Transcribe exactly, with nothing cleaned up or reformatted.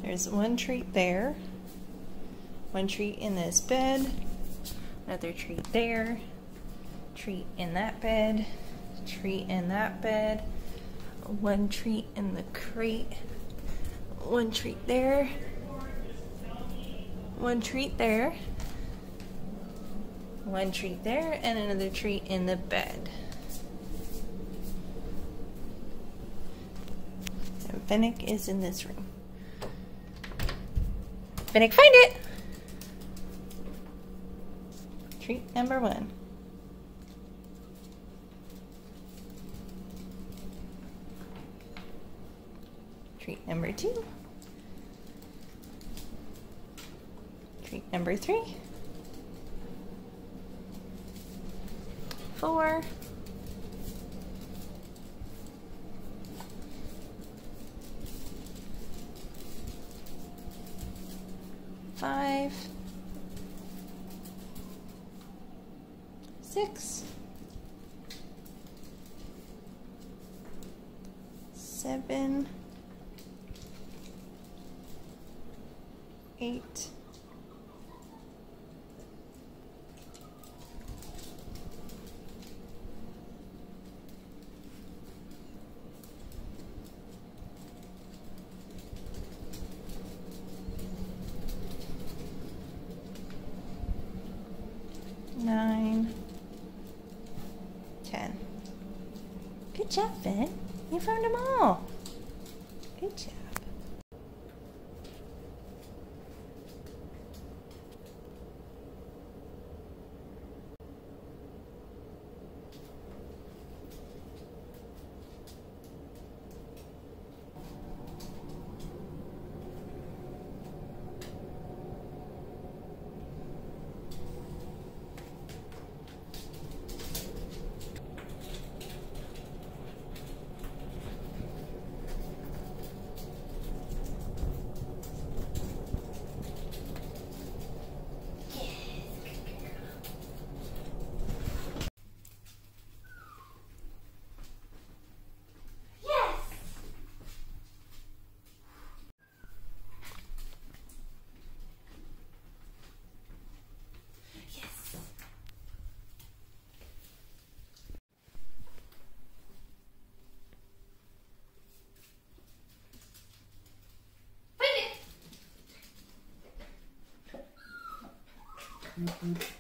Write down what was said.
There's one treat there, one treat in this bed, another treat there, treat in that bed, treat in that bed, one treat in the crate, one treat there, one treat there, one treat there, and another treat in the bed. And Fennek is in this room. Fennek, find it! Treat number one. Treat number two. Treat number three. Four. Five. Six. Seven. Eight. Nine, ten. Good job, Ben. You found them all. Good job. Mm-hmm.